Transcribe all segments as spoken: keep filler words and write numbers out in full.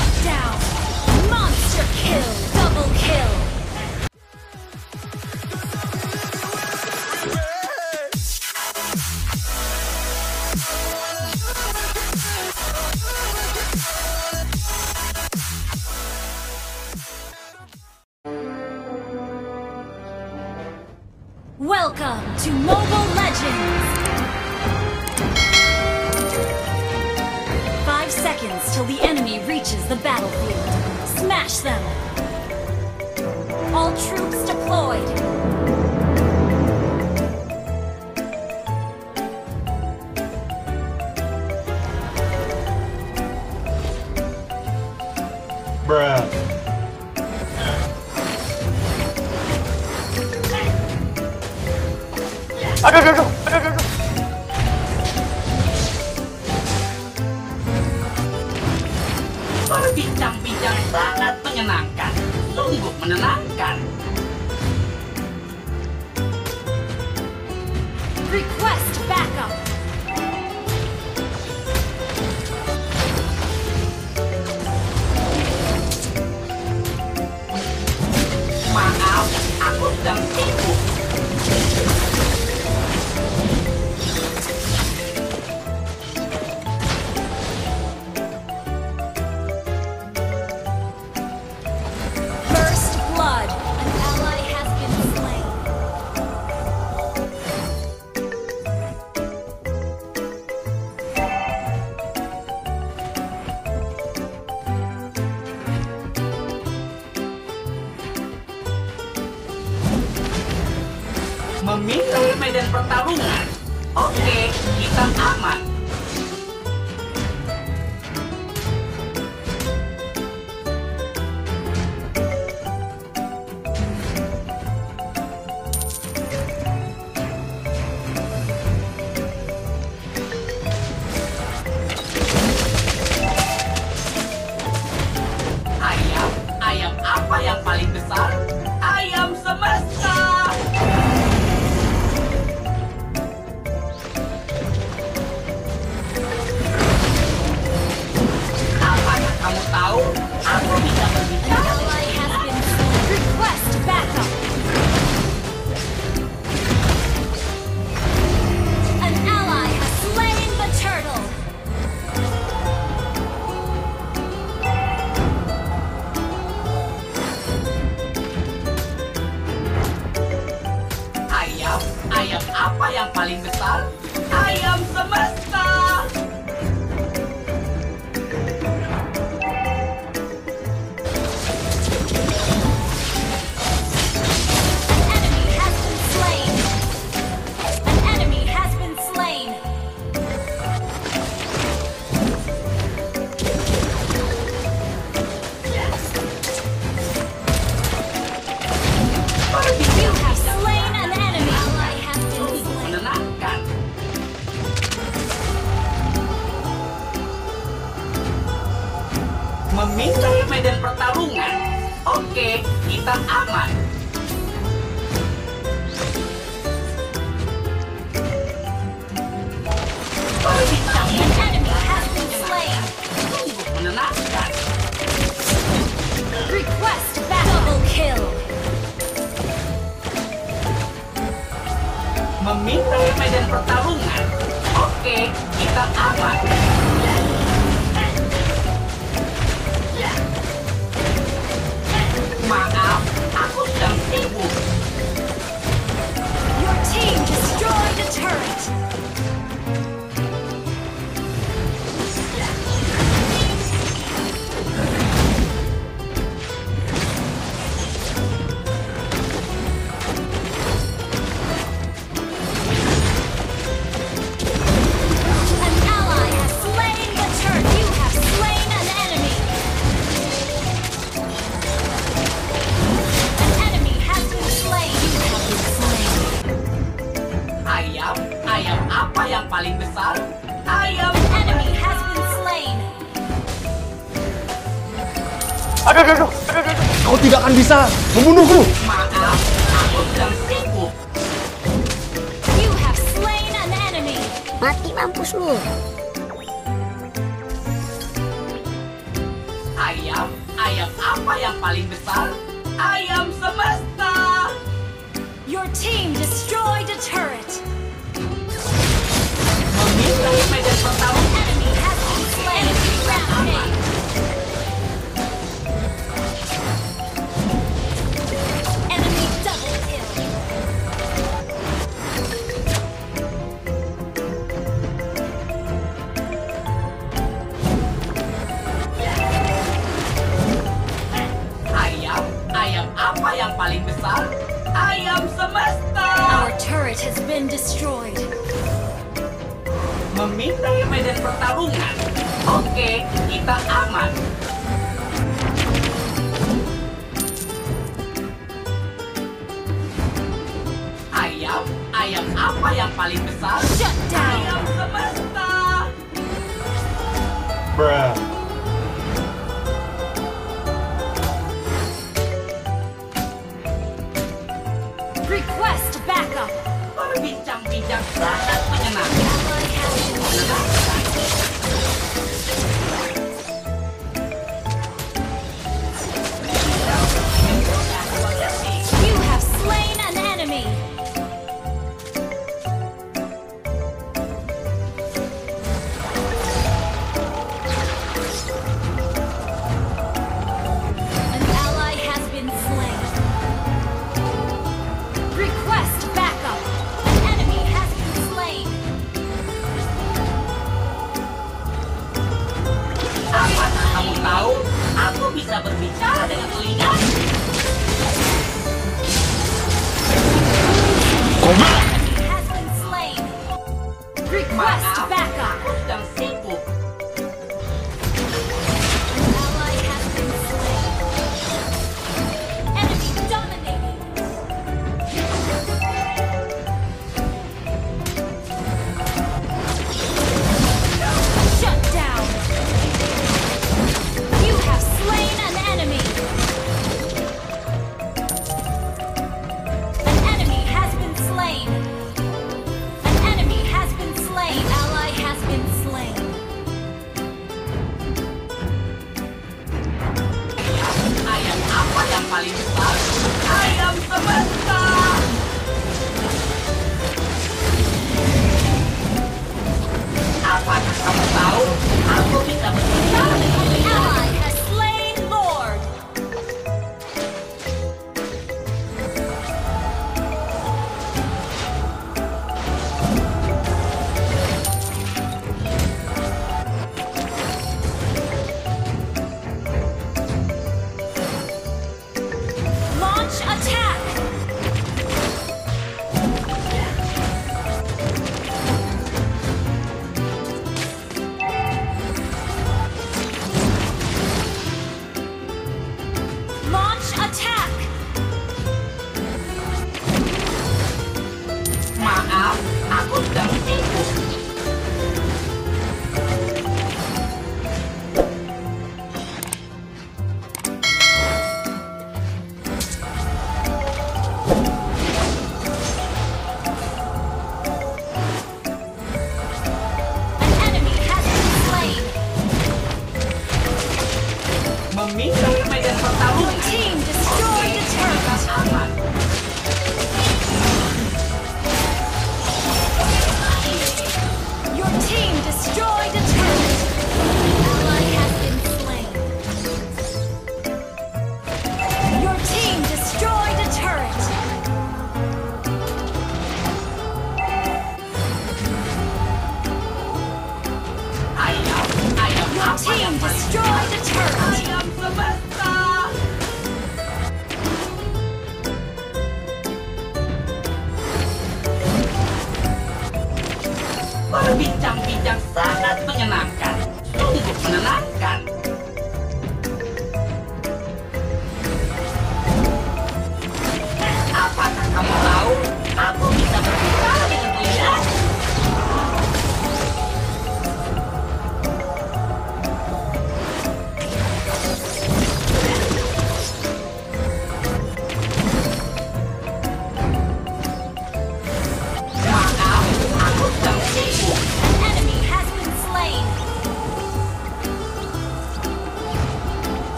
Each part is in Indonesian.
Shut down. Monster kill. Double kill. Welcome to Mobile Legends! Five seconds till the enemy reaches the battlefield. Smash them! All troops deployed! Bruh. Aduh, aduh, aduh, aduh, aduh. Berbincang-bincang sangat menyenangkan, sungguh menenangkan. Request backup! Maaf, aku sedang sibuk. First blood! An ally has been slain. Memilih medan pertarungan. Oke, kita aman. Ayam, ayam apa yang paling besar? Ayam semesta. Apakah kamu tahu? Aku bisa An berbicara. ally has been slain. Request backup! An ally has slain the turtle! Ayam, ayam apa yang paling besar? Ayam semesta. An enemy has been slain! An enemy has been slain! You have slain an enemy! Ally has been slain. Menenangkan. Memilih medan pertarungan. Oke, kita aman. Berbincang An enemy has been slain! sungguh menenangkan. Request back! Double kill! Memilih medan pertarungan. Oke, kita aman. Maaf, aku sedang sibuk. Your team destroyed a turret! An ally has slain the turret! You have slain an enemy! An enemy has been slain! You have been slain! Ayam, ayam apa yang paling besar? Ayam An enemy has been slain! Aduh, aduh, aduh, aduh, aduh. Kau tidak akan bisa membunuhku. Maaf, aku sedang sibuk. You have slain an enemy! Mati mampus lu. Ayam, ayam apa yang paling besar? Ayam semesta. Your team destroyed a turret. Memindai medan pertarungan. Enemy has been slain. Rampage. Enemy double kill. Ayam, ayam apa yang paling besar? Ayam semesta. Our turret has been destroyed. Memindai medan pertarungan. Oke, kita aman. Ayam, ayam apa yang paling besar? Shut down. Ayam semesta. Bruh. Request backup. Berbincang-bincang sangat menyenangkan. Ally has been slain. You have slain an enemy. An ally has been slain. Request backup. An enemy has been slain. Apakah kamu tahu? Aku bisa berbicara dengan telinga. Enemy has been slain. Request Maaf, backup. aku sedang sibuk. An ally has been slain. Enemy dominating. Shut down. You have slain an enemy. An enemy has been slain. An enemy has been slain. Ally has been slain. Ayam apa yang paling besar? Ayam semesta. Apakah kamu tahu? Aku bisa berbicara dengan telinga. Ally has slain Lord. Launch attack. Launch attack. Maaf, aku sedang sibuk. An enemy has been slain. Memindai medan pertarungan. Team destroyed the turret. Aman.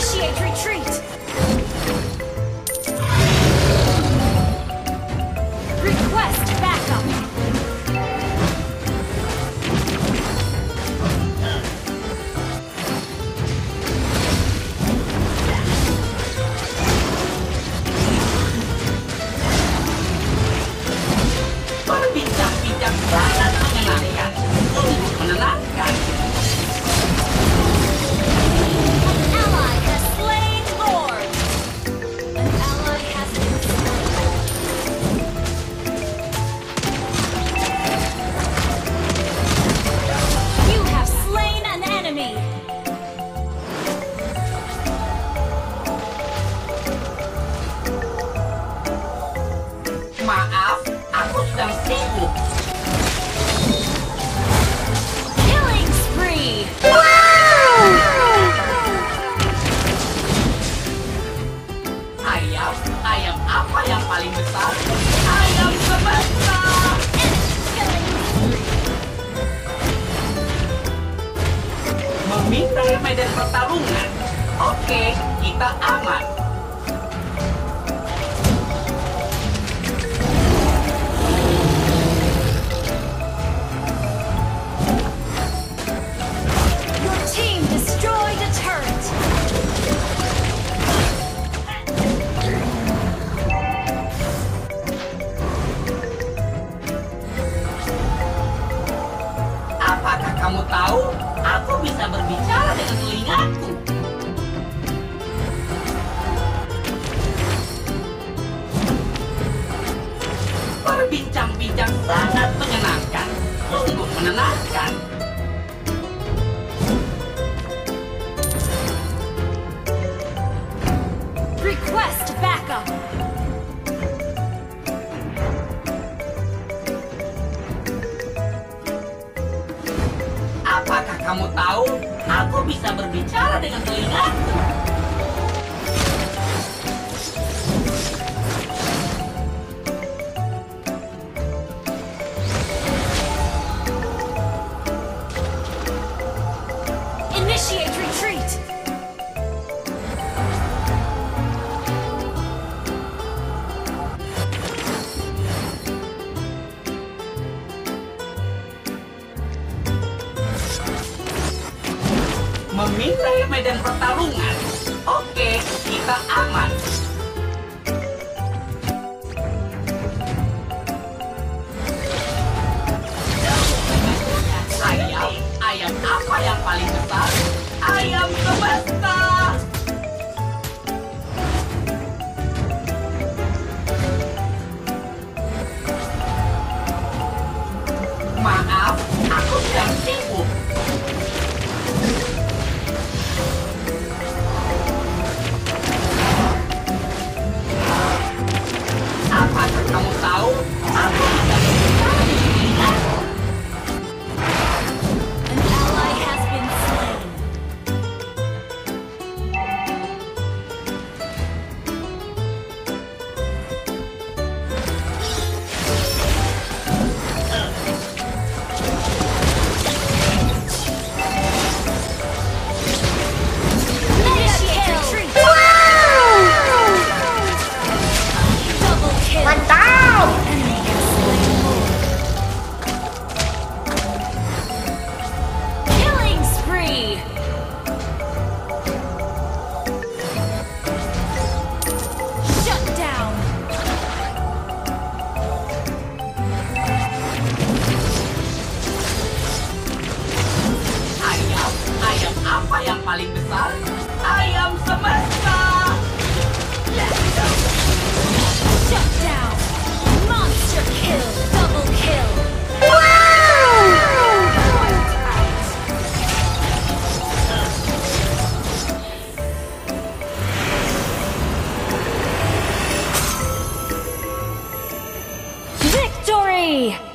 Initiate retreat. Request backup. Berbincang-bincang sangat menyenangkan untuk menenangkan. An ally has slain Lord. An ally has been slain. You have slain an enemy. Maaf, aku sedang sibuk. Killing spree. Ayam, ayam apa yang paling besar? Ayam semesta. Killing spree. Meminta medan pertarungan. Oke, kita aman. Your team destroyed a turret. Apakah kamu tahu? Aku bisa berbicara dengan telingaku. Berbincang-bincang sangat menyenangkan. Sungguh menenangkan. Request backup. Apakah kamu tahu? Aku bisa berbicara dengan telingaku. Initiate retreat. Meminta medan pertarungan. Oke, kita aman. Ayam, ayam apa yang paling besar? Ayam semesta. Maaf, aku sedang sibuk. Apakah kamu tahu? Aku bisa berbicara dengan telingaku. An ally has been slain. Initiate retreat. Double kill. Mantap! Enemy has slain Lord. Killing spree. Shut down. Ayam, ayam apa yang paling besar? Ayam semesta. Shut down. Monster kill. Double kill. Victory!